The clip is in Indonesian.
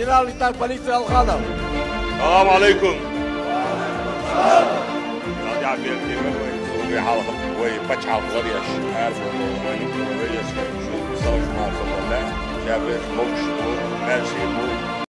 Generalitar policija Alxanov. السلام عليكم. يا بيرتي وي حلقة وي بتشعل غريش عارف وين غريش شو صار ما صار لا يا بيرت موش ماشي مو